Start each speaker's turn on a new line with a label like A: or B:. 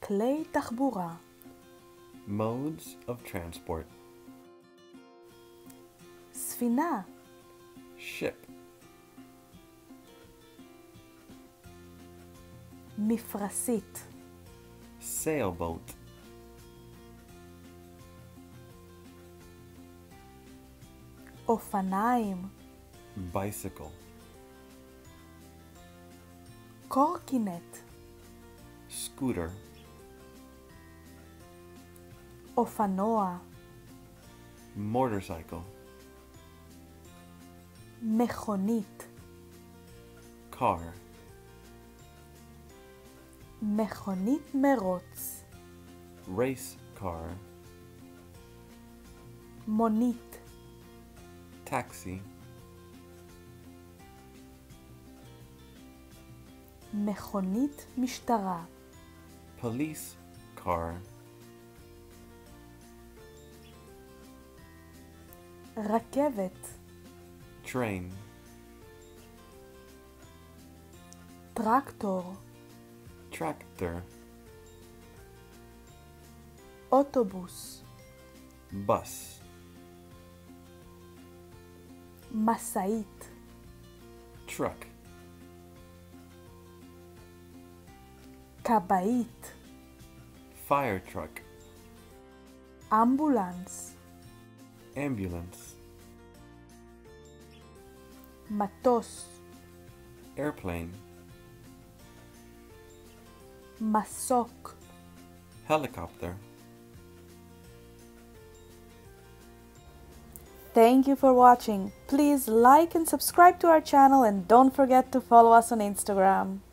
A: כלי תחבורה.
B: Modes of transport.
A: ספינה.
B: Ship.
A: מפרשית.
B: Sailboat.
A: אופניים.
B: Bicycle.
A: קורקינט.
B: Scooter.
A: אופנוע.
B: Motorcycle.
A: מכונית.
B: Car.
A: מכונית מרוץ.
B: Race car.
A: מונית.
B: Taxi.
A: מכונית משטרה.
B: Police car.
A: רכבת.
B: Train.
A: טרקטור.
B: Tractor.
A: אוטובוס.
B: Bus.
A: משאית.
B: Truck.
A: כבאית.
B: Fire truck.
A: אמבולנס.
B: Ambulance.
A: מטוס.
B: Airplane.
A: מסוק.
B: Helicopter.
A: Thank you for watching. Please like and subscribe to our channel and don't forget to follow us on Instagram.